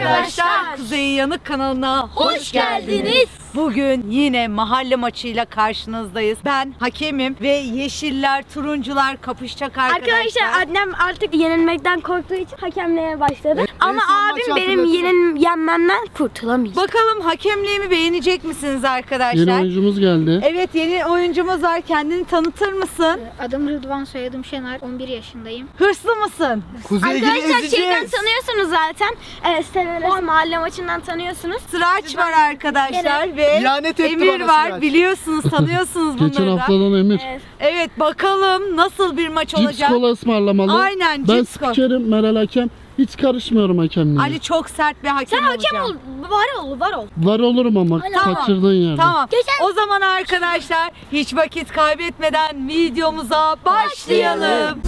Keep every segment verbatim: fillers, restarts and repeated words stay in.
arkadaşlar, Kuzey Yanık kanalına hoş geldiniz. Bugün yine mahalle maçıyla karşınızdayız. Ben hakemim ve yeşiller, turuncular kapışacak arkadaşlar. Arkadaşlar annem artık yenilmekten korktuğu için hakemliğe başladı. Evet, ama abim benim yenil yenmemden kurtulamayacak. Bakalım hakemliğimi beğenecek misiniz arkadaşlar? Yeni oyuncumuz geldi. Evet, yeni oyuncumuz var. Kendini tanıtır mısın? Adım Rıdvan, soyadım Şener. on bir yaşındayım. Hırslı mısın? Arkadaşlar şeyden tanıyorsunuz zaten. Evet, Severes mahalle maçından tanıyorsunuz. Sıraç var arkadaşlar ve İhanet etti Emir bana var. Sıraç. Biliyorsunuz, tanıyorsunuz bunları. Geçen haftadan Emir. Evet. Evet, bakalım nasıl bir maç Cips olacak. kola ısmarlamalı. Aynen, Ben cips kola. spikerim, Meral hakem. Hiç karışmıyorum hakemliğe. Ali çok sert bir hakem Sen hakem olacağım. ol, var ol, var ol. Var olurum ama Tamam. kaçırdığın yerde. Tamam. Geçen- O zaman arkadaşlar hiç vakit kaybetmeden videomuza başlayalım.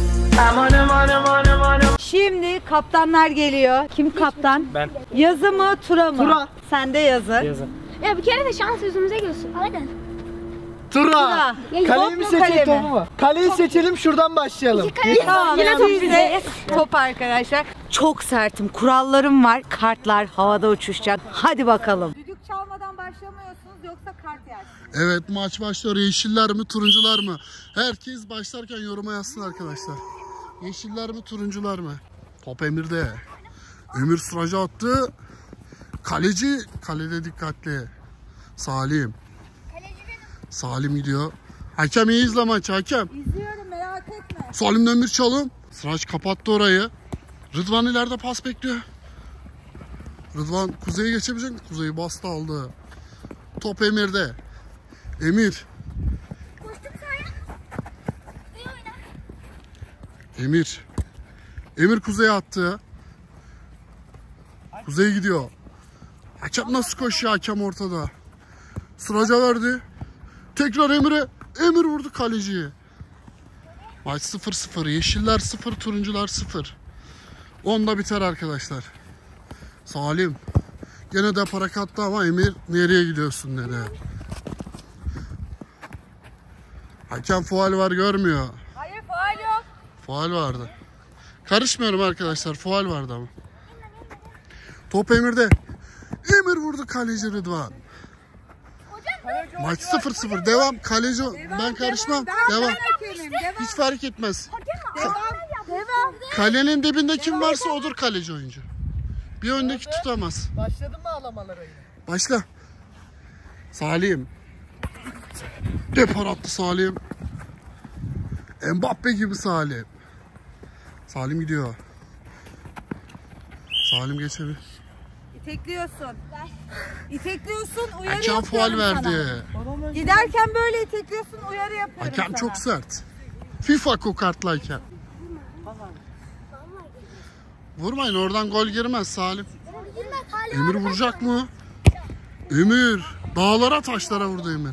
Şimdi kaptanlar geliyor. Kim kaptan? Ben. Yazı mı, Tura mı? Tura. Sen de yazı. Yazın. Ya bir kere de şans yüzümüze gülsün. Aynen. Tura. Tura. Kaleyi Top mi mu, seçelim, kale mi? topu mu? Kaleyi seçelim, şuradan başlayalım. Tamam, Yine top sizde bizde. top arkadaşlar. Çok sertim. Kurallarım var. Kartlar havada uçuşacak. Hadi bakalım. Düdük çalmadan başlamıyorsunuz yoksa kart yer. Evet, maç başlıyor. Yeşiller mi, turuncular mı? Herkes başlarken yoruma yazsın arkadaşlar. Yeşiller mi, turuncular mı? Top Emir'de. Emir sıracı attı. Kaleci, kalede dikkatli. Salim. Salim gidiyor. Hakem iyi izle maçı, hakem. İzliyorum, merak etme. Salim'den bir çalım. Sıraç kapattı orayı. Rıdvan ileride pas bekliyor. Rıdvan Kuzey'e geçebilecek mi? Kuzey'i bastı, aldı. Top Emir'de. Emir. Emir. Emir Kuzey'e attı. Kuzey gidiyor. Hakem nasıl koşuyor, hakem ortada. Sıraca verdi. Tekrar Emir'e. Emir vurdu kaleciyi. Maç sıfır sıfır. Yeşiller sıfır, turuncular sıfır. onda biter arkadaşlar. Salim. Gene de para kattı ama Emir nereye gidiyorsun dedi. Hakem faul var, görmüyor. Hayır, faul yok. Faul vardı. Karışmıyorum arkadaşlar. Faul vardı ama. Top Emir'de. Emir vurdu kaleci Rıdvan. Maç sıfır sıfır. Devam. Kaleci. Ben karışmam. Devam. Hiç fark etmez. Devam. Devam. Kalenin dibinde kim varsa odur kaleci oyuncu. Bir öndeki tutamaz. Başladın mı ağlamalara yine? Başla. Salim. Depar attı Salim. Mbappe gibi Salim. Salim gidiyor. Salim geçebilir. İtekliyorsun. İtekliyorsun, uyarı Hakem yapıyorum faul sana. verdi. Giderken böyle itekliyorsun, uyarı yapıyorum Hakem sana. çok sert. FIFA kokartlayken. Vurmayın, oradan gol girmez Salim. Emir vuracak mı? Emir. Dağlara taşlara vurdu Emir.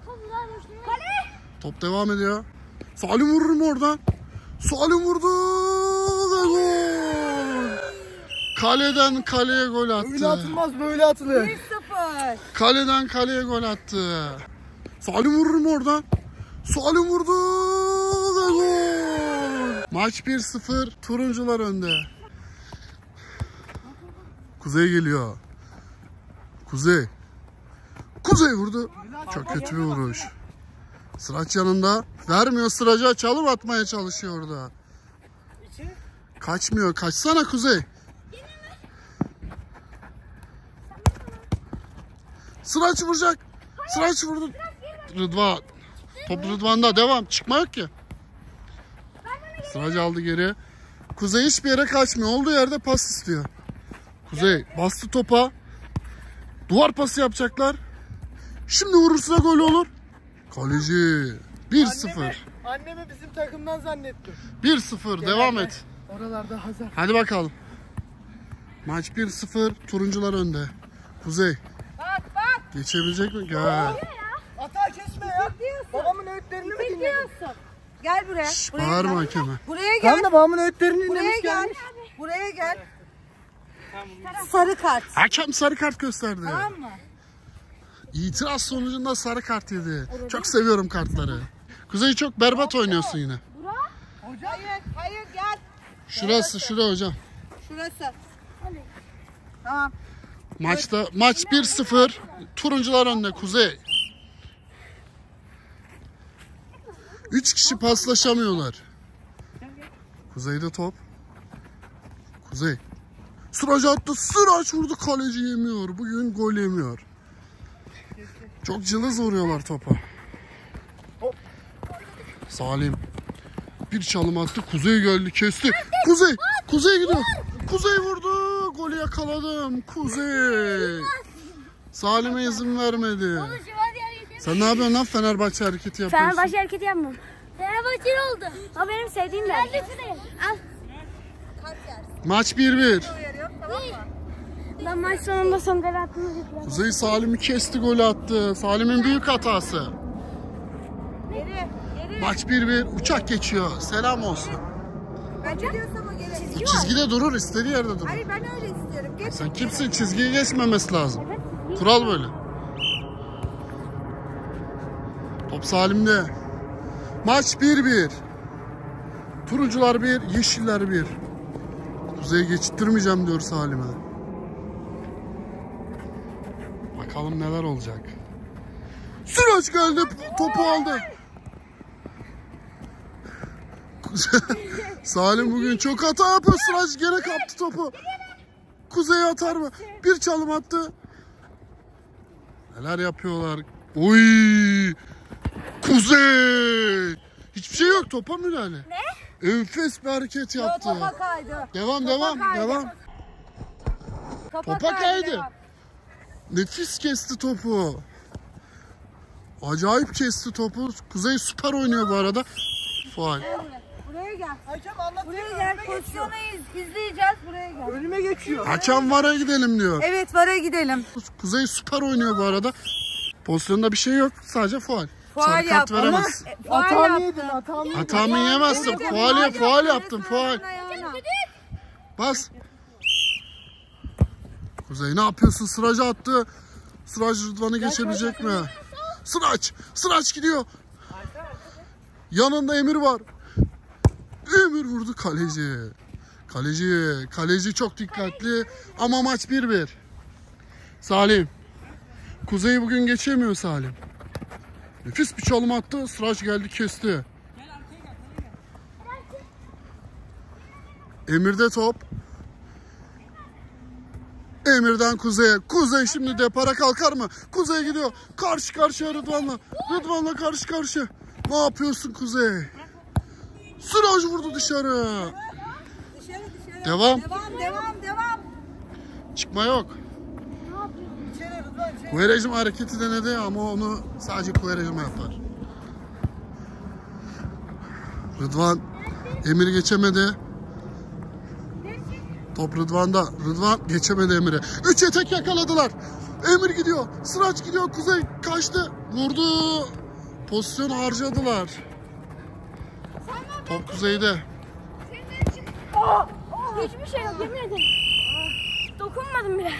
Top devam ediyor. Salim vurur mu oradan? Salim vurdu ve gol. Kaleden kaleye gol Böyle attı. atılmaz, böyle atılır. bir sıfır. Kaleden kaleye gol attı. Salim vurur mu oradan? Salim vurdu ve gol. Maç bir sıfır. Turuncular önde. Kuzey geliyor. Kuzey. Kuzey vurdu. Çok kötü bir vuruş. Sıraç yanında. Vermiyor Sıraç'a, çalım atmaya çalışıyor orada. Kaçmıyor. Kaçsana Kuzey. Sıraç vuracak. Sıraç vurdu. Rıdvan. Top Rıdvan'da. Devam. Çıkma yok ki. Sıraç aldı geri. Kuzey hiçbir yere kaçmıyor. Olduğu yerde pas istiyor. Kuzey bastı topa. Duvar pası yapacaklar. Şimdi vurursa gol olur. Kaleci. bir sıfır. Annemi bizim takımdan zannettim. bir sıfır. Devam et. Oralarda Hazar. Hadi bakalım. Maç bir sıfır. Turuncular önde. Kuzey. Bak bak. Geçebilecek mi? Gel. Hata kesme ya. Babamın öğütlerini mi dinledin? İtekliyorsun. Gel buraya. Şş, buraya bağırma gel. hakeme. Buraya gel. Tam da babamın öğütlerini Buraya dinlemiş gel. gelmiş. Buraya gel. Sarı kart. Hakem sarı kart gösterdi. Tamam mı? İtiraz sonucunda sarı kart yedi. Çok seviyorum kartları. Kuzey çok berbat oynuyorsun yine. Hayır, hayır gel. Şurası, şura hocam. Şurası. Tamam. Maçta maç bir sıfır. Turuncular önde. Kuzey. Üç kişi paslaşamıyorlar. Kuzey'de top. Kuzey. Sıraç attı. Sıraç vurdu. Kaleci yemiyor. Bugün gol yemiyor. Çok cılız vuruyorlar topa. Salim. Bir çalım attı. Kuzey geldi. Kesti. Kuzey. Kuzey gidiyor. Kuzey vurdu. Golü yakaladım. Kuzey. Salim'e izin vermedi. Sen ne yapıyorsun lan? Fenerbahçe hareketi yapıyorsun. Fenerbahçe hareketi yapmam. Fenerbahçe oldu. O benim sevdiğim bir hareket. Al. Maç bir bir. Ben maç sonunda son gol attım. Kuzey Salim'i kesti, golü attı. Salim'in büyük hatası. Maç bir bir. Uçak geçiyor. Selam olsun. Ben ne diyorsam o gelir. Bu çizgide durur. istediği yerde durur. Hayır ben öyle istiyorum. Geç. Sen kimsin? Çizgiyi geçmemesi lazım. Kural böyle. Top Salim'de. Maç bir bir. Turuncular bir, yeşiller bir. Kuzey'i geçittirmeyeceğim diyor Salim'e. Bakalım neler olacak. Sıraç geldi, topu aldı. Salim bugün çok hata yapıyor. Sıraç gene kaptı topu. Kuzey'e atar mı? Bir çalım attı. Neler yapıyorlar? Oy! Kuzey! Hiçbir şey yok, topa müdahale. Ne? Enfes bir hareket yaptı. Topa kaydı. Devam Topa devam kaydı. devam. Topa, Topa kaydı. devam. Nefis kesti topu. Acayip kesti topu. Kuzey süper oynuyor bu arada. Faul. Buraya gel. Hakem anlatıyor. Buraya gel. Pozisyonu iz, izleyeceğiz. Buraya gel. Önüme geçiyor. Hakem vara gidelim diyor. Evet vara gidelim. Kuzey süper oynuyor bu arada. Pozisyonda bir şey yok. Sadece faul. Faul Sarı kart yaptı. veremez. E, faul Hatamı yaptı. yedin, hatamı yedin. Hatamı yemezsin. Dedim, Faul yap, faul yaptı. yaptın. Faul. Resmen ayağına. Bas. Kuzey ne yapıyorsun? Sıracı attı. Sıraç Rıdvan'ı geçebilecek mi? Sıraç. Sıraç gidiyor. Yanında Emir var. Emir vurdu kaleci. Kaleci. Kaleci çok dikkatli. Ama maç bir bir. Salim. Kuzey bugün geçemiyor Salim. Nefis bir çalım attı. Sıraç geldi kesti. Emir'de top. Emir'den Kuzey'e. Kuzey şimdi depara kalkar mı? Kuzey gidiyor. Karşı karşıya Rıdvan'la. Rıdvan'la karşı karşıya. Ne yapıyorsun Kuzey? Sıraç vurdu dışarı. Dışarı dışarı. Devam. Devam devam devam. Çıkma yok. İçeri Rıdvan, içeri. Kuverejim hareketi denedi ama onu sadece Kuverejim yapar. Rıdvan Emir'i geçemedi. Top Rıdvan'da. Rıdvan geçemedi Emir'e. Üçe tek yakaladılar. Emir gidiyor. Sıraç gidiyor. Kuzey kaçtı. Vurdu. Pozisyonu harcadılar. Top Kuzey'de. Hiçbir şey yok yemin ederim. Dokunmadım bile.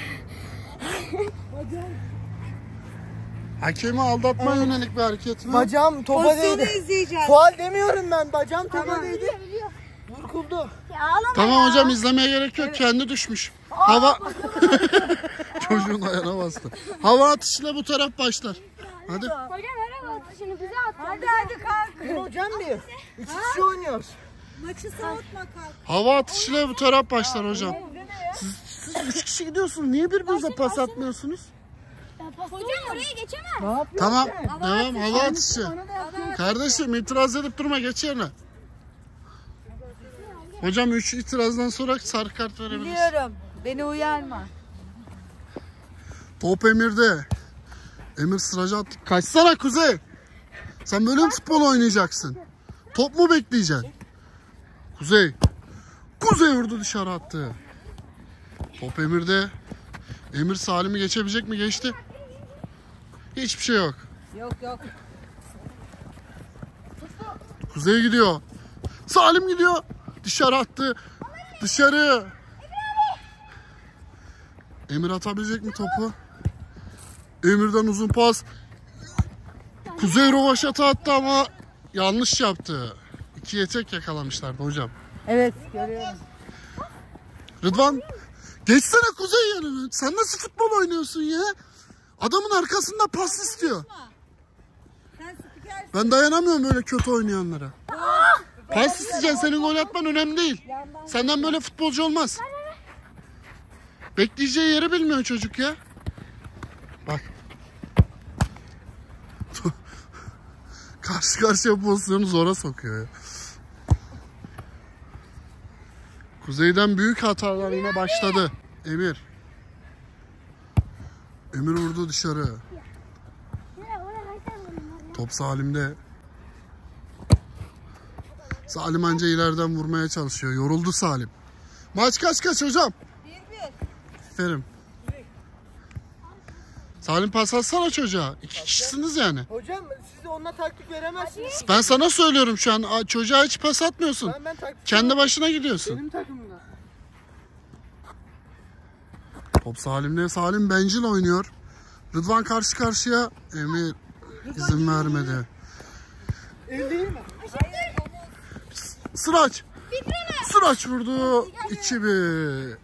Hakemi aldatma yönelik bir hareket mi? Bacağım topa Pozisyonu değdi. izleyeceğiz. Faul demiyorum ben. Bacağım topa Tamam. değdi. Burkuldu. Ya ağlama Tamam ya. hocam, izlemeye gerek yok. Kendi düşmüş. Hava çocuğun ayağına bastı. Hava atışıyla bu taraf başlar. Hadi. Hocam merhaba. Şimdi bize at. Hadi hadi kalk. Bir hocam bir. Üç kişi oynuyoruz. Maçı soğutma kalk. Hava atışıyla bu taraf başlar hocam. Siz, siz üç kişi gidiyorsunuz. Niye birbirinize pas atmıyorsunuz? Hocam oraya geçemem. Ne yapıyorsun? Tamam. Devam. Hava atışı. Kardeşim itiraz edip durma. Geç yerine. Hocam üç itirazdan sonra sarı kart verebiliriz. Biliyorum. Beni uyarma. Top Emir'de. Emir Sıraç'a attı. Kaçsana Kuzey. Sen böyle mi futbol oynayacaksın? Top mu bekleyeceksin? Kuzey. Kuzey vurdu, dışarı attı. Top Emir'de. Emir Salim'i geçebilecek mi? Geçti. Hiçbir şey yok. Yok yok. Kuzey gidiyor. Salim gidiyor. Dışarı attı. Dışarı. Emir atabilecek mi topu? Emir'den uzun pas. Kuzey rovaşata attı ama yanlış yaptı. İkiye tek yakalamışlardı hocam. Evet görüyorum. Rıdvan Geçsene Kuzey yanına. Sen nasıl futbol oynuyorsun ya? Adamın arkasında pas istiyor. Ben dayanamıyorum öyle kötü oynayanlara. Pas isteyeceksin, senin gol atman önemli değil. Senden böyle futbolcu olmaz. Bekleyeceği yeri bilmiyor çocuk ya. Bak. Karşı karşıya pozisyonu zora sokuyor ya. Kuzey'den büyük hatalar yine başladı. Emir. Emir vurdu dışarı. Top Salim'de. Salim anca ileriden vurmaya çalışıyor. Yoruldu Salim. Maç kaç kaç hocam? bir bir. Aferin. Salim pas atsana çocuğa. İki kişisiniz yani. Hocam siz onunla taktik veremezsiniz. Ben sana söylüyorum şu an. Çocuğa hiç pas atmıyorsun. Ben, ben taktik Kendi başına gidiyorsun. benim takımımda. Top Salim'de. Salim bencil oynuyor. Rıdvan karşı karşıya. Emir izin vermedi. El değil mi? Sıraç. Sıraç vurdu. iki bir.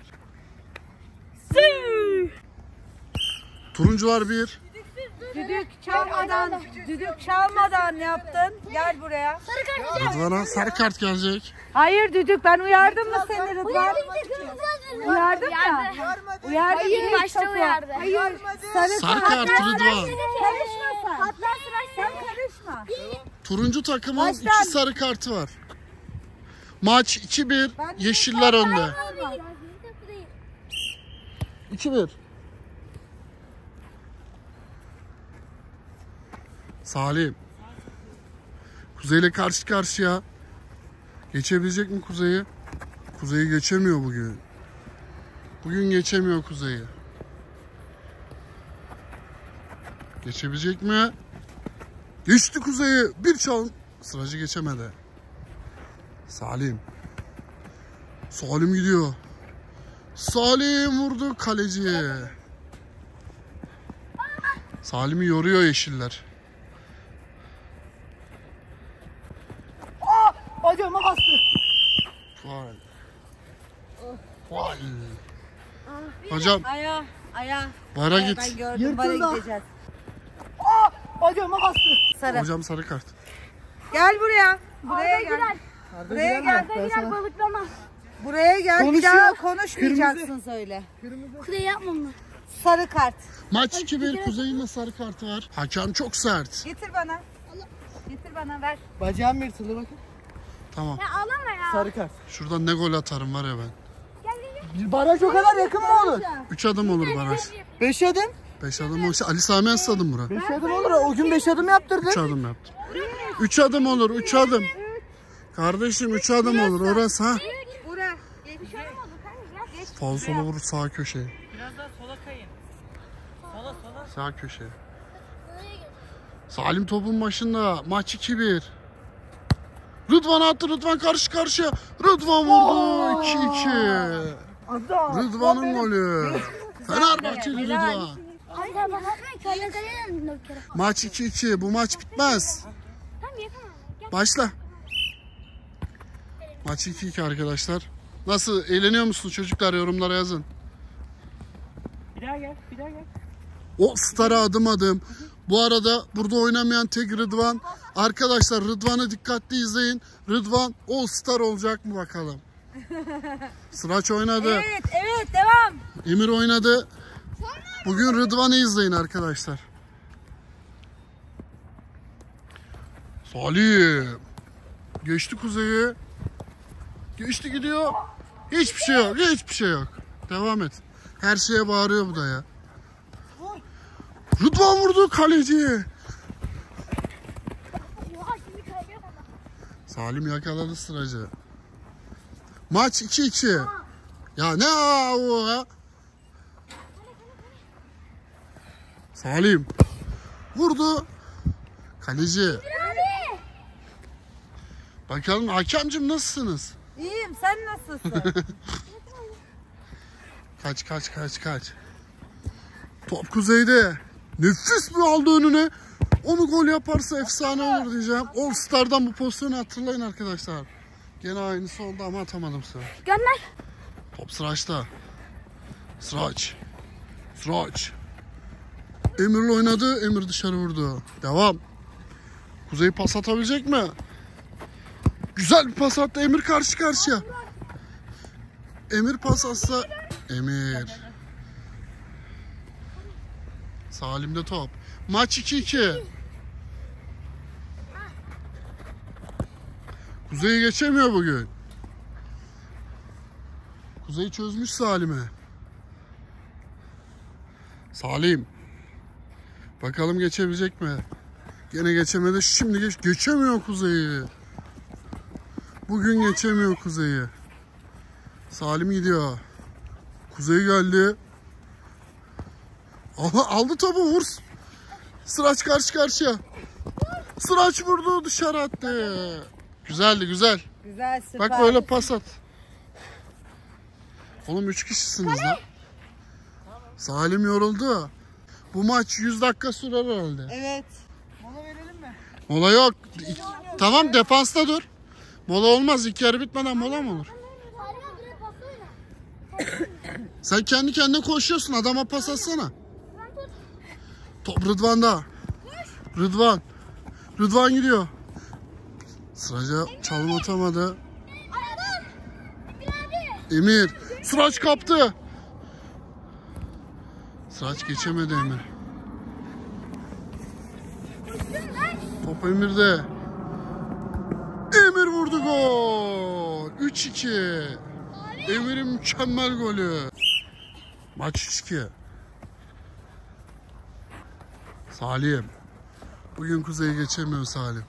Turuncular bir. Düdük çalmadan, düdük çalmadan yaptın. Gel buraya. Rıdvan'a sarı kart gelecek. Hayır düdük, ben uyardım mı seni Rıdvan? Uyardım ya. Uyardım. Hayır, başta uyardı. Hayır. Sarı, Sarı kart Rıdvan. Karışma sen. Hatta sen karışma. Turuncu takımın Baştan. iki sarı kartı var. Maç iki bir. Yeşiller önde. iki bir. Salim. Kuzey'le karşı karşıya. Geçebilecek mi Kuzey'i? Kuzey'i geçemiyor bugün. Bugün geçemiyor Kuzey'i. Geçebilecek mi? Geçti Kuzey'i. Bir çal. Sıracı geçemedi. Salim. Salim gidiyor. Salim vurdu kaleciye. Salim'i yoruyor yeşiller. Hocama bastı. Faul. Faul. Hocam Aya, aya. bara Ben git. gördüm, bara Yırtıldı. gideceğiz. Hocama bastı. Sarı. Hocam sarı kart. Gel buraya. Buraya gel. Buraya gel. Ben sana... Balıklama. Buraya gel. Bir Konuşuyor. daha konuşmayacaksın söyle. Kuzey yapma mı? Sarı kart. Maç iki bir. Kuzey'in de sarı kartı var. Hakem çok sert. Getir bana. Getir bana, ver. Bacağım yırtıldı bakın. Tamam. Ağlama ya. Sarı kart. Şuradan ne gol atarım var ya ben. Baraj o kadar yakın mı olur? Üç adım olur baraj. Beş adım. Beş adım olsa Ali Sami Yen stadım bura. Beş adım olur. O gün beş adım yaptırdı. Üç adım yaptım. Üç adım olur. Üç adım. Kardeşim üç adım olur. Orası ha. Buraya. Fal sola vurur sağ köşeye. Biraz daha sola kayın. Sola sola. Sağ köşeye. Salim topun başında. Maç iki bir. Rıdvan attı. Rıdvan karşı karşıya. Rıdvan vurdu. iki iki. Rıdvan'ın golü. Fenerbahçeli Rıdvan. Maç iki iki. Bu maç bitmez. Başla. Maç iki iki arkadaşlar. Nasıl? Eğleniyor musunuz çocuklar? Yorumlara yazın. Bir daha gel. Bir daha gel. O Star'a adım adım. Bu arada burada oynamayan tek Rıdvan. Arkadaşlar Rıdvan'ı dikkatli izleyin. Rıdvan All Star olacak mı bakalım. Sıraç oynadı. Evet, evet, devam. Emir oynadı. Bugün Rıdvan'ı izleyin arkadaşlar. Salim. Geçti Kuzey'i. Geçti gidiyor. Hiçbir şey yok. Hiçbir şey yok. Devam et. Her şeye bağırıyor bu da ya. Rıdvan vurdu kaleci. Salim yakaladı Sıracı. Maç iki iki. Ya ne o ya? Salim vurdu. Kaleci. Bakalım hakemcim nasılsınız? İyiyim, sen nasılsın? Kaç kaç kaç kaç. Top Kuzey'de. Nefis bir aldı önüne. Onu gol yaparsa efsane olur diyeceğim. All Star'dan bu pozisyonu hatırlayın arkadaşlar. Gene aynısı oldu ama atamadım sıra. Gönder. Top Sıraç'ta. Sıraç. Sıraç. Emir'le oynadı. Emir dışarı vurdu. Devam. Kuzey pas atabilecek mi? Güzel bir pas attı. Emir karşı karşıya. Emir pas atsa. Emir. Salim'de top. Maç iki iki. Kuzey'i geçemiyor bugün. Kuzey çözmüş Salim'e. Salim. Bakalım geçebilecek mi? Gene geçemedi. Şimdi geç. Geçemiyor Kuzey'i. Bugün geçemiyor Kuzey'i. Salim gidiyor. Kuzey geldi. Aha, aldı topu, vur. Sıraç karşı karşıya. Sıraç vurdu, dışarı attı. Güzeldi, güzel. Güzel, süper. Bak böyle pas at. Oğlum üç kişisiniz lan. Salim yoruldu. Bu maç yüz dakika sürer herhalde. Evet. Mola verelim mi? Mola yok. Tamam, defansta dur. Mola olmaz. İlk yarı bitmeden mola mı olur? Sen kendi kendine koşuyorsun. Adama pas atsana. Top Rıdvan'da. Rıdvan. Rıdvan gidiyor. Sıraca çalım atamadı. Emir. Sıraç kaptı. Sıraç geçemedi Emir. Top Emir'de. Emir vurdu, gol. üç iki. Emir'in mükemmel golü. Maç üç iki. Salim. Bugün Kuzey'i geçemiyor Salim.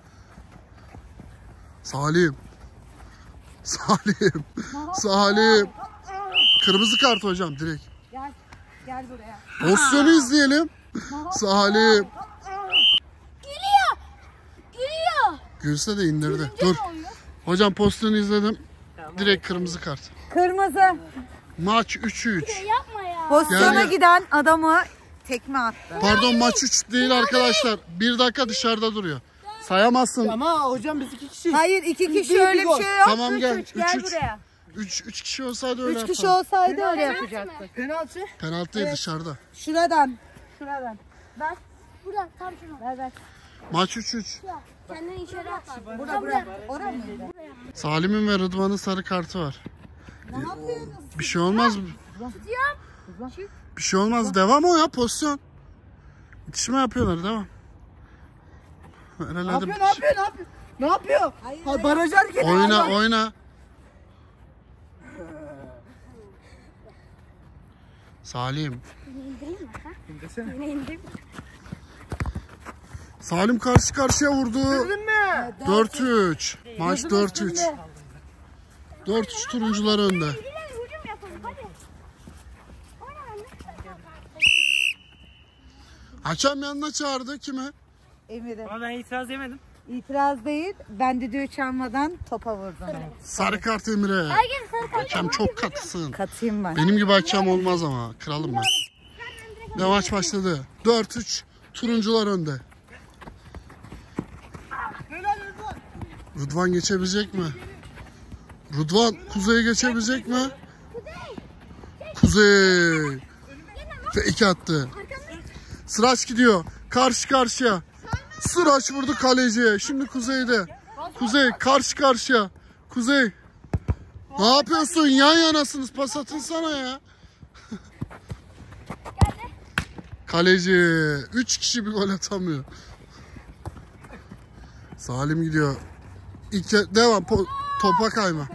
Salim. Salim. Salim. Kırmızı kart hocam direkt. Gel. Gel buraya. Pozisyonu izleyelim. Salim. Gülüyor. Gülüyor. Gülse de indirdi. Dur. Hocam pozisyonu izledim. Direkt kırmızı kart. Kırmızı. Maç üç üç. Yapma ya. Pozisyona Yani- giden adamı tekme attı. Pardon, maç üç değil arkadaşlar. Bir dakika dışarıda duruyor. Sayamazsın. Ama hocam biz iki kişi. Hayır, iki kişi Bir- bir öyle bir gol. şey yok. Tamam, Üç, gel. üç, gel Üç, üç. buraya. üç üç kişi olsaydı öyle Üç kişi yapardım. olsaydı öyle yapacaktık. Penaltı. Penaltı değil, dışarıda. Şuradan. Şuradan. Ver. Buradan tam şunu. Ver ver. Maç üç üç. Kendini içeri at. Burada buraya. Oraya mıydı? Salim'in ve Rıdvan'ın sarı kartı var. Ne yapıyorsunuz? Bir şey olmaz mı? Bir şey olmaz. Devam o ya, pozisyon. İtişme yapıyorlar, devam. Ne Herhalde yapıyor, ne yapıyor, ne yapıyor? Ne yapıyor? Ha, baraj hareketi. oyna Allah. oyna. Salim. Yine indim. Salim karşı karşıya vurdu. Bildin mi? dört üç. Maç dört üç. dört üç turuncular önde. Hücum yapalım hadi. Oyna anne. Hakem yanına çağırdı, kime? Emir'e. Ama ben itiraz yemedim. İtiraz değil. Ben düdüğü çalmadan topa vurdum. Sarı kart Emir'e. Herkes sarı kart. Hakem çok katısın. Katayım ben. Benim gibi hakem olmaz ama. Kralım ben. Ve maç başladı. dört üç. Turuncular önde. Rıdvan geçebilecek mi? Rıdvan Kuzey'i geçebilecek mi? Kuzey. Ve iki attı. Sıraç gidiyor. Karşı karşıya. Sıraç vurdu kaleciye. Şimdi Kuzey'de. Kuzey karşı karşıya. Kuzey. Ne yapıyorsun? Yan yanasınız. Pas atın sana ya. Kaleci. Üç kişi bir gol atamıyor. Salim gidiyor. İlk devam. Po- topa kayma.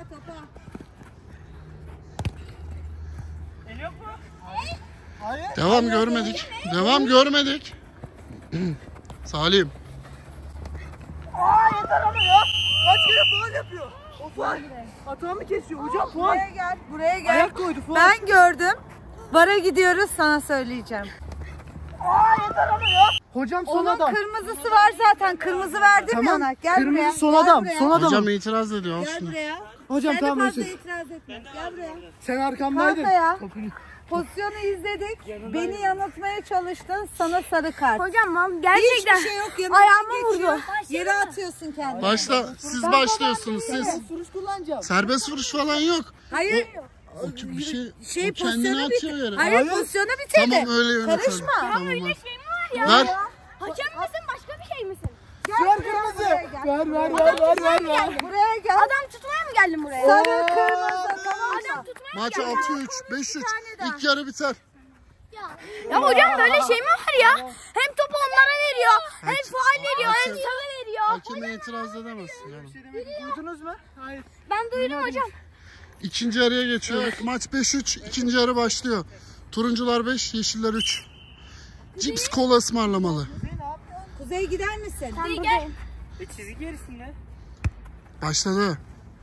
Hayır. Devam görmedik. Devam görmedik. Salim. Aa yeter ama ya. Kaç kere faul yapıyor. O faul. Atağımı kesiyor. Hocam faul. Buraya gel. Buraya gel. Ayak koydu faul. Ben gördüm. Vara gidiyoruz, sana söyleyeceğim. Aa yeter ama ya. Hocam son Onun adam. kırmızısı var zaten. Kırmızı verdim ya ona. Gel Kırmızı buraya. son Gel adam. buraya. Son adam. Hocam itiraz ediyor. Al Gel şunu. buraya. Hocam Sen de tamam fazla özür. itiraz etme. Gel buraya. Sen arkamdaydın. Kalk ayağa. Topunu- Pozisyonu izledik. Beni yanıltmaya çalıştın. Sana sarı kart. Hocam mam gerçekten Hiçbir şey yok. Yanından ayağıma geçiyor. vurdu. Yere atıyorsun kendini. Başla. Siz başlıyorsunuz siz. Ben vuruş kullanacağım. Serbest vuruş falan yok. Hayır. O ki- bir şey, Şey o kendini pozisyonu atıyor bitir. yere. Hayır, Hayır. pozisyonu bitirdi. Tamam öyle yönetelim. Karışma. Tamam, Öyle hadi. şey mi var ya? Ver. Hakem misin başka bir şey misin? Ver kırmızı. Ver ver ver ver ver. ver. Buraya gel. Adam tutmaya mı geldin buraya? Sarı, kırmızı, tamam Adam mı? tutmaya Maç mı geldin? altı üç, beş üç. İlk yarı biter. Ya hocam böyle şey mi var ya? Hem topu onlara veriyor, hem Hakem- faul veriyor, hem hakem- sana veriyor. Hakeme itiraz edemezsin yani. Bir şey demek duydunuz mu? Hayır. Ben duydum hocam. İkinci yarıya geçiyor. Maç beş üç. İkinci yarı başlıyor. Turuncular beş, yeşiller üç. Cips kola ısmarlamalı. Kuzey gider misin? Hadi gel. E çizik gerisinde. Başladı.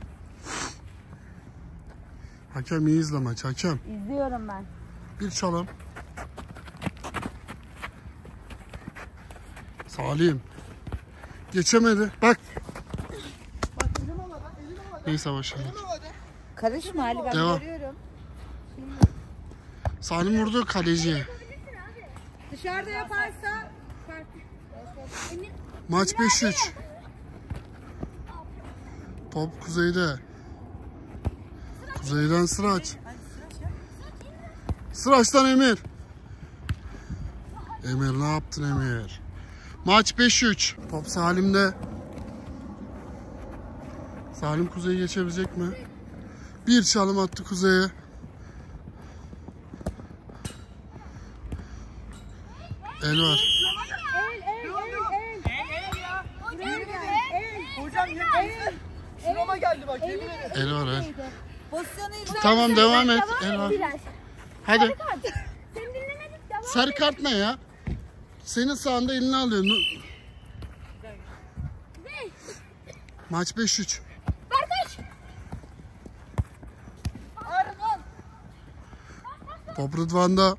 Hakem iyi izle maç. Hakem. İzliyorum ben. Bir çalım. Salim. Geçemedi. Bak. Neyse başladı. Karışma Ali, ben Devam. görüyorum. Salim vurdu kaleciye. Dışarıda yaparsa Maç beş üç. Top kuzeyde. Kuzeyden Sıraç. Sıraç'tan Emir. Emir ne yaptın Emir? Maç beş üç. Top Salim'de. Salim Kuzey'i geçebilecek mi? Bir çalım attı Kuzey'e. El var. Hocam yemin şurama geldi bak yemin ederim. El var el. pozisyonu izle. Tamam devam et. El var. Biraz. Hadi. Seni dinlemedik devam. Sarı kart ne ya? Senin sağında eline alıyor. Nu- Maç beş üç. Kardeş. Top Rıdvan'da.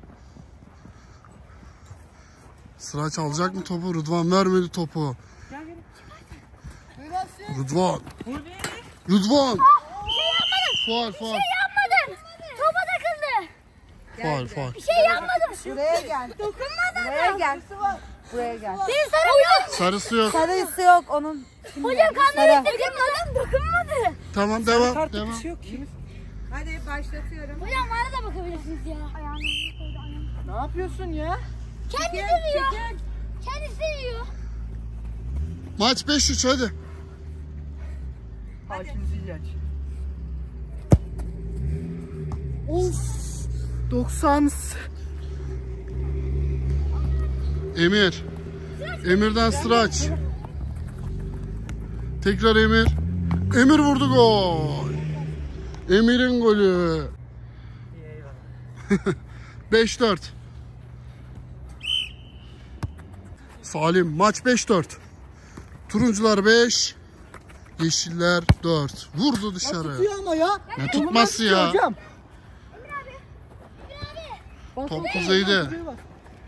Sıraç alacak mı topu? Rıdvan vermedi topu. Rıdvan. Rıdvan. Faul faul. Yapmadın. Topa takıldı. Faul faul. Bir şey yapmadım. Buraya gel. Dokunmadın. Buraya gel. Buraya gel. Senin sarı yok. Sarısı yok. Sarısı yok onun. Hocam Sarı. kanları dokunmadım. Dokunmadı. Tamam devam. Kartı Devam. bir şey yok ki. Hadi başlatıyorum. Hocam bana da bakabilirsiniz ya. Ayağını koydu ayağını. Ne yapıyorsun ya? Kendisi yiyor. Kendisi yiyor. Maç beş üç hadi. Hakim Ziyyaç. Of. doksan. Emir. Emir'den Sıraç. Tekrar Emir. Emir vurdu gol. Emir'in golü. beş dört. Salim maç beş dört. Turuncular beş. Yeşiller dört. Vurdu dışarı. Tutuyor ama ya. Ne tutması ya? Hocam. Top kuzeyde. Kuzey var.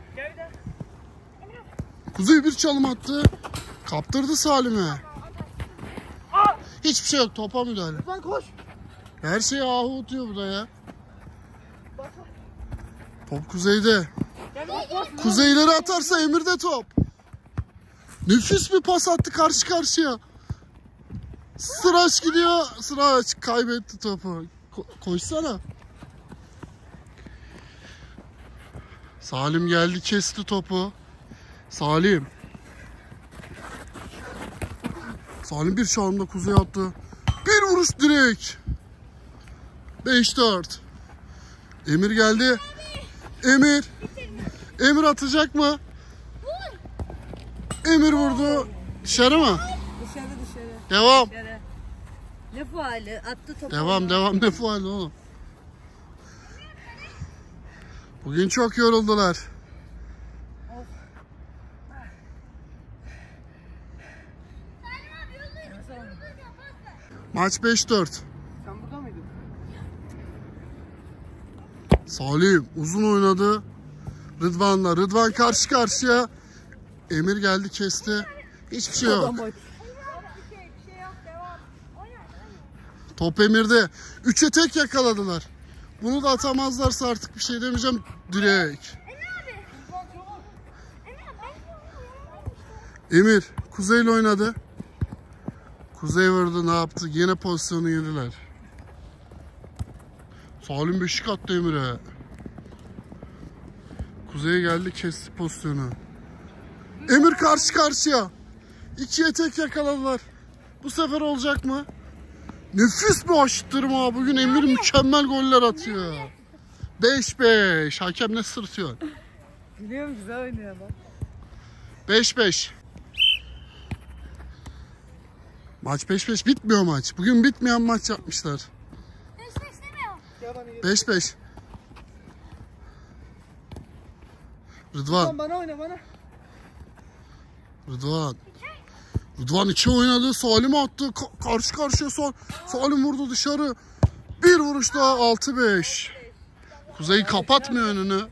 Kuzey bir çalım attı. Kaptırdı Salim'e. Hiçbir şey yok. Topa müdahale. Lan koş. Her şeyi ahu tutuyor bu da ya. Top kuzeyde. Kuzeyleri atarsa Emir'de top. Nefis bir pas attı karşı karşıya. Sıraç gidiyor. Sıraç kaybetti topu. Ko- koşsana. Salim geldi kesti topu. Salim. Salim bir çalımda kuzeye attı. Bir vuruş direkt. beş dört. Emir geldi. Emir. Emir atacak mı? Emir vurdu. Dışarı mı? Dışarı dışarı. Devam. Dışarı. Ne faali? Attı topu. Devam devam ne faal oğlum. Bugün çok yoruldular. Maç beş dört. Sen burada mıydın? Salim uzun oynadı. Rıdvan'la. Rıdvan karşı karşıya. Emir geldi kesti. Hiçbir şey yok. Top Emir'de. Üçe tek yakaladılar. Bunu da atamazlarsa artık bir şey demeyeceğim. Direkt. Emir Kuzey'le oynadı. Kuzey vurdu ne yaptı? Yine pozisyonu yediler. Salim beşik attı Emir'e. Kuzey geldi, kesti pozisyonu. Emir karşı karşıya. İkiye tek yakaladılar. Bu sefer olacak mı? Nefis bir aşıttırma. Bugün Emir mükemmel goller atıyor. beş beş. Hakem ne sırtıyor? Biliyorum, güzel oynuyor bak. beş beş. Maç beş beş bitmiyor maç. Bugün bitmeyen maç yapmışlar. beş beş. Rıdvan. Bana oyna bana. Rıdvan. Rıdvan iki oynadı. Salim attı. Ka- karşı karşıya Sal Salim vurdu dışarı. Bir vuruş daha, altı beş. Kuzey kapatmıyor önünü.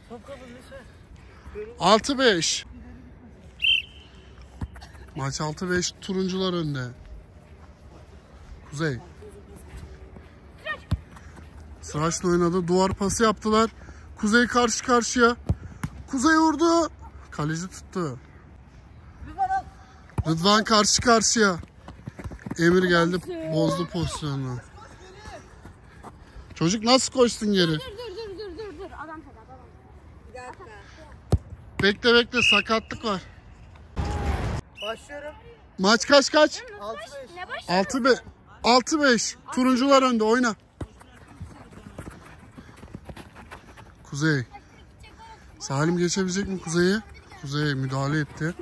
altı beş. Maç altı beş. Turuncular önde. Kuzey. Sıraçla oynadı. Duvar pası yaptılar. Kuzey karşı karşıya. Kuzey vurdu. Kaleci tuttu. Rıdvan karşı karşıya. Emir geldi, bozdu pozisyonu. Çocuk nasıl koştun geri? Dur dur dur dur dur dur. Adam kadar adam. Bir dakika. Bekle bekle, sakatlık var. Başlıyorum. Maç kaç kaç? altı beş. Ne baş? altı beş. altı beş. Turuncular önde, oyna. Kuzey. Salim geçebilecek mi Kuzey'i? Kuzey müdahale etti.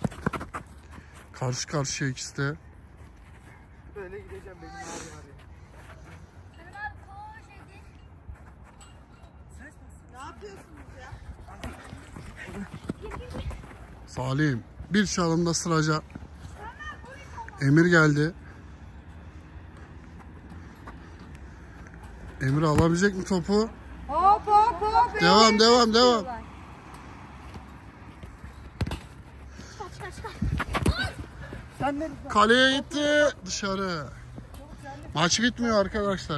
Karşı karşıya ikisi de. Böyle gideceğim benim abi var ya. Ne yapıyorsunuz ya? Salim. Bir çalımda Sıraca. Emir geldi. Emir alabilecek mi topu? Hop hop hop. Devam devam devam. Kaç kaç kaç. Sen de Kaleye gitti. Dışarı. Maç bitmiyor arkadaşlar.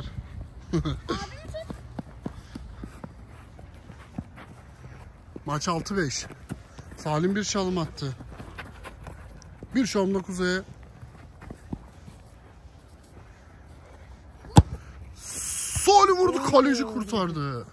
Maç altı beş. Salim bir çalım attı. Bir çalımda Kuzey'e. Salim vurdu, kaleci kurtardı. Emir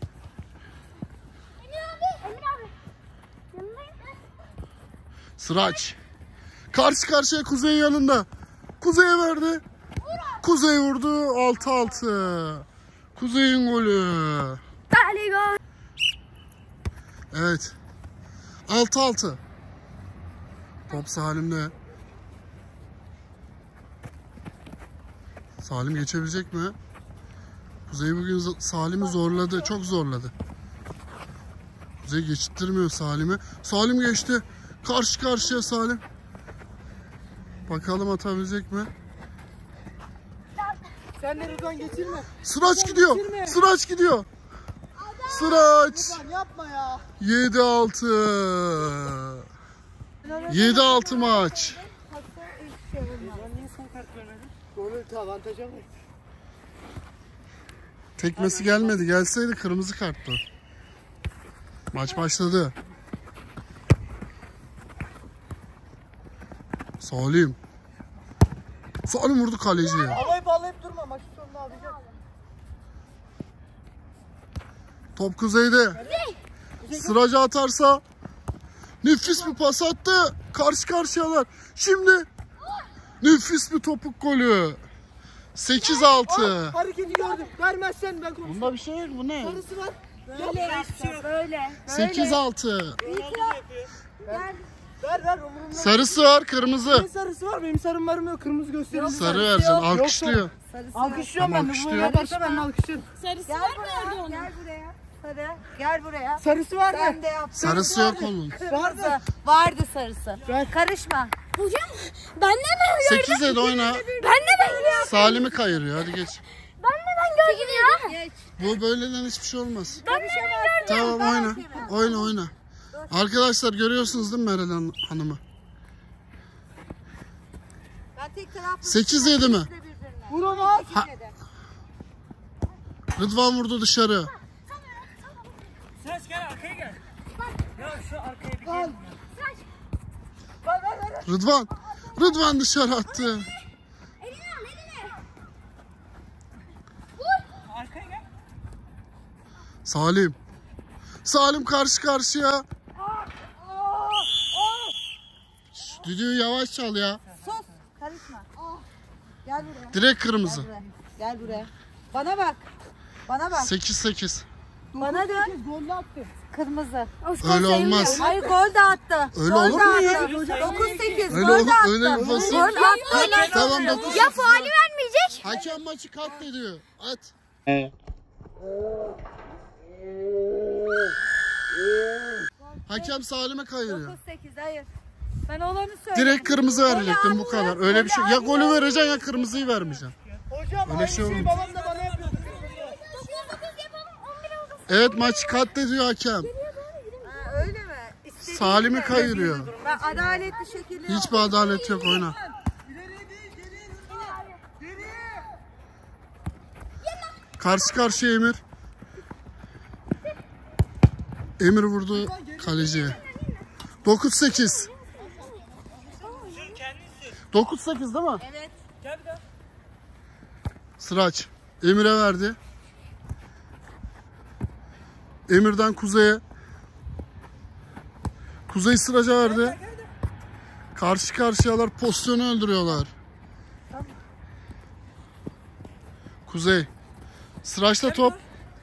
abi. Emir abi. Yanındayım. Sıraç. Karşı karşıya, Kuzey yanında. Kuzey'e verdi. Kuzey vurdu. altı altı. Kuzey'in golü. Dali gol. Evet. altı altı. Top Salim'de. Salim geçebilecek mi? Kuzey bugün Salim'i zorladı. Çok zorladı. Kuzey geçittirmiyor Salim'i. Salim geçti. Karşı karşıya Salim. Bakalım atabilecek mi? Sen de Rıdvan geçirme. Sıraç gidiyor. Sıraç gidiyor. Sıraç. Rıdvan yapma ya. yedi altı. yedi altı maç. Rıdvan niye son kart vermedin? Golü avantaja mı? Tekmesi gelmedi. Gelseydi kırmızı karttı. Maç başladı. Salim. Salim vurdu kaleciye. Havayı bağlayıp durma. Maçın sonunda alacağım. Top Kuzey'de. Sıraca atarsa nefis bir pas attı. Karşı karşıyalar. Şimdi nefis bir topuk golü. sekiz altı. Hareketi gördüm. Vermezsen ben konuşurum. Bunda bir şey yok. Bu ne? Sarısı var. Böyle yapacağım, böyle. sekiz altı. Ver ver umurumda. Sarısı var, kırmızı. Senin sarısı var, benim sarım varım yok. Kırmızı gösteriyor. Sarı vereceksin. Alkışlıyor. Alkışlıyorum Tamam, ben de. Bu alkışlıyor. yaparsa ben de alkışlıyorum. Sarısı Gel var mı buraya, orada onun? gel buraya. Sarı, gel buraya. Sarısı var Sen mı? de yap. Sarısı yok onun. Sarısı. Vardı sarısı. Karışma. Hocam ben neden gördüm? sekize de oyna. Ben neden gördüm? Salim'i kayırıyor. Hadi geç. Ben neden gördüm ya? Geç. Bu böyleden hiçbir şey olmaz. Ben neden gördüm? Tamam, oyna. Oyna oyna. Arkadaşlar görüyorsunuz değil mi Meral Han- Hanım'ı? Ben tek taraflı. sekiz yedi mi? Vur onu at. Ha. Rıdvan vurdu dışarı. Sıraç gel arkaya gel. Ya şu arkaya bir gel. Ver ver ver. Rıdvan. Rıdvan dışarı attı. Eline al eline. Arkaya gel. Salim. Salim karşı karşıya. Şş, düdüğü yavaş çal ya. Sus. Karışma. Gel buraya. Direkt kırmızı. Gel buraya. Gel buraya. Bana bak. Bana bak. sekiz sekiz. Bana dön. Kırmızı. Öyle olmaz. Hayır gol de attı. Öyle Gol olur de mu ya? attı. dokuz sekiz Öyle gol olur- de attı. öyle bir basın- Gol attı. Tamam dokuz Ya sekiz. faali vermeyecek. Hakem maçı katlediyor. At. Hakem Salim'e kayırıyor. dokuz sekiz hayır. Ben olanı söyledim. Direkt kırmızı verecektim bu kadar. Öyle bir şey. Ya golü vereceksin ya kırmızıyı vermeyeceksin. Hocam Öyle aynı şey şeyi olmaz. babam da bana yapıyordu. Evet maçı katlediyor hakem. Ha, öyle mi? İstediğin Salim'i gibi. kayırıyor. Ben adaletli şekilde. Hiçbir adalet yok oyna. Karşı karşıya Emir. Emir vurdu kaleciye. dokuz sekiz. dokuz sekiz değil mi? Evet. Gel bir daha. Sıraç. Emir'e verdi. Emir'den Kuzey'e. Kuzey Sıraç'a verdi. Karşı karşıyalar, pozisyonu öldürüyorlar. Kuzey. Sıraç'ta top.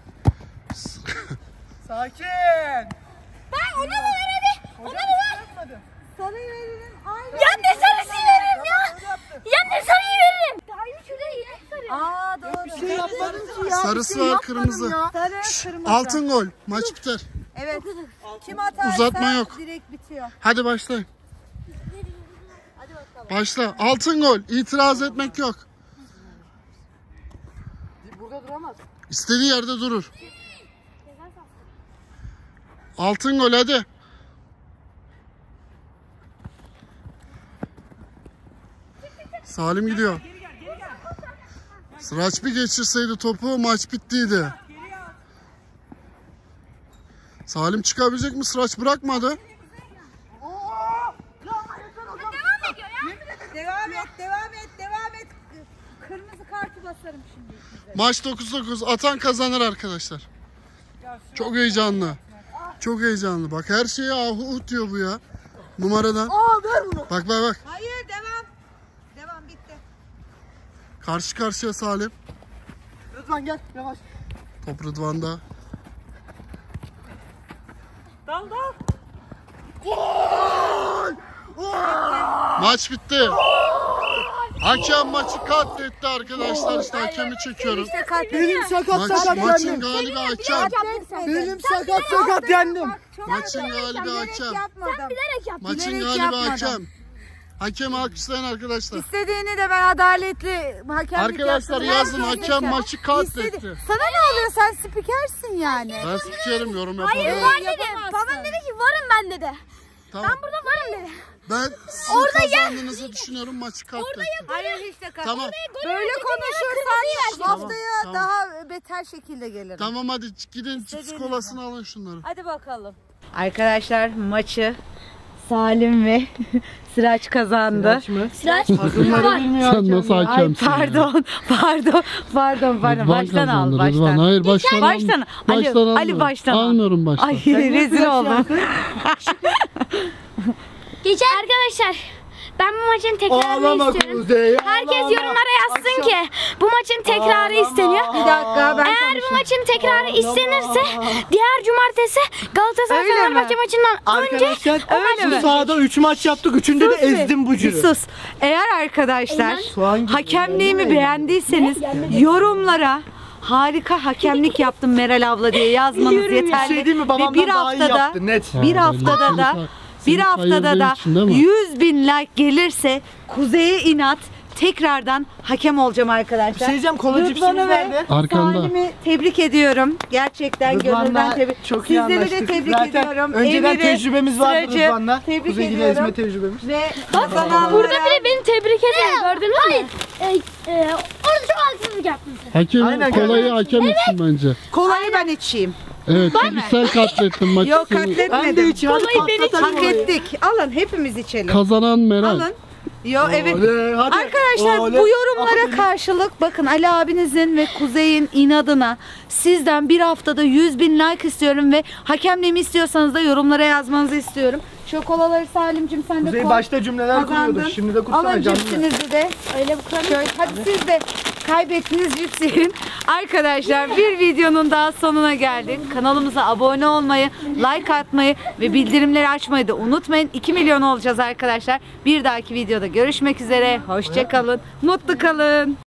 Sakin. Ben ona mı ver hadi? Ona mı ver? Sarıyı verelim. Aynen. Ya ne sarısı veririm ya? Ya ne sarıyı veririm? Daha üç şuraya yine sarı. Aa doğru. Bir şey yapmadın ki ya. Sarısı var, kırmızı. Sarı, kırmızı. Altın gol. Maç biter. Evet. Kim atarsa Uzatma yok. direkt bitiyor. Hadi başlayın. Başla. Altın gol. İtiraz etmek yok. Burada duramaz. İstediği yerde durur. Altın gol hadi. Salim gidiyor. Sıraç bir geçirseydi topu maç bittiydi. Salim çıkabilecek mi? Sıraç bırakmadı. Devam et, devam et, devam et. Kırmızı kartı basarım şimdi. Maç dokuz dokuz. Atan kazanır arkadaşlar. Çok heyecanlı. Çok heyecanlı. Bak her şeye ahu diyor bu ya. Numaradan. Aa ver bunu. Bak bak bak. Hayır, devam. Devam bitti. Karşı karşıya Salim. Rıdvan gel yavaş. Top Rıdvan'da. Dal dal. Maç bitti. Hakem maçı katletti arkadaşlar. İşte hakemi çekiyorum. İşte kart. Benim sakat Maç, sakat maçın yendim. galibi hakem. Benim sakat sakat yendim. Maçın galibi hakem. Yapmadım. Bilerek yaptım. Maçın Bilerek galibi yapmadım. hakem. Hakemi alkışlayın arkadaşlar. İstediğini de ben adaletli hakemlik Arkadaşlar yaptım. yazın Herkes hakem geçer. maçı katletti. İstedi- Sana ne oluyor? Sen spikersin yani. Ben spikerim, yorum Hayır yapamam. var dedi. yapamazsın. Babam dedi ki varım ben dedi. Tamam. Burada varım dedi. Ben sizin kazandığınızı düşünüyorum, maçı katletti. Hayır hiç de kart. Tamam. Böyle konuşursan haftaya Tamam. daha beter şekilde gelirim. Tamam hadi gidin cips kolasını alın şunları. Hadi bakalım. Arkadaşlar maçı Salim ve Sıraç kazandı. Sıraç. Bunları bilmiyor. Sen nasıl Ay hakemsin ya? pardon, pardon, pardon, pardon. Rıdvan Baştan al, kazandı, baştan. Rıdvan. Hayır baştan Baştan. Ali, baştan Ali almıyorum. baştan al. Almıyorum baştan. Ay rezil oldum. Geçen arkadaşlar ben bu maçın tekrarını Ağlama istiyorum. Kuzey. Herkes ağlama. yorumlara yazsın ki bu maçın tekrarı Ağlama. isteniyor. Bir dakika ben Eğer bu konuşayım. maçın tekrarı istenirse diğer cumartesi Galatasaray Öyle mi? Fenerbahçe maçından önce Arkadaşlar Öyle bu mi? sahada üç maç yaptık. Üçünde de Sus bir. ezdim bu cürü. Sus. Eğer arkadaşlar Soğan gibi. hakemliğimi Yendim. beğendiyseniz yorumlara harika hakemlik yaptım Meral abla diye yazmanız Bir yeterli. şey değil mi? Ve Babamdan bir daha iyi haftada yaptı net. bir Ha, haftada belli. da Seni- bir seni haftada kayırdığım da için değil mi? yüz bin like gelirse Kuzey'e inat tekrardan hakem olacağım Bir arkadaşlar. şey diyeceğim, kola Rıdvan'ı cipsimiz ve nerede? Arkanda. Salim'i tebrik ediyorum. Gerçekten Rıdvan'la gönülden tebrik. çok iyi Sizleri de anlaştık. tebrik Zaten ediyorum. önceden Emir'i, tecrübemiz vardı Sıracı Rıdvan'la. Tebrik Kuzeygili ediyorum. ezme tecrübemiz. Ve kazananlara burada bile beni tebrik ediyor gördünüz mü? Hayır. E, e, orada çok haksızlık yaptın sen. Hakem, Aynen, kolayı evet. hakem için bence. kolayı ben içeyim. Evet çünkü sen katlettin maçı. Yok Seni- Ben de katletmedim. içi hadi Kolayı ben patlatalım Hak orayı. ettik. Alın hepimiz içelim. Kazanan Meral. Alın. Yo evet. Oley, hadi. Arkadaşlar Oley. bu yorumlara karşılık bakın Ali abinizin ve Kuzey'in inadına sizden bir haftada yüz bin like istiyorum ve hakemliğimi istiyorsanız da yorumlara yazmanızı istiyorum. Şu kolaları Salim'cim sen de Kuzey koy. başta cümleler Kazandın. kuruyordu. Şimdi de kursana Alın canlı. cipsinizi de. Öyle bu kadar. Şöyle, hadi siz de kaybettiniz cipslerin. Arkadaşlar bir videonun daha sonuna geldik. Kanalımıza abone olmayı, like atmayı ve bildirimleri açmayı da unutmayın. iki milyon olacağız arkadaşlar. Bir dahaki videoda görüşmek üzere. Hoşça kalın. Mutlu kalın.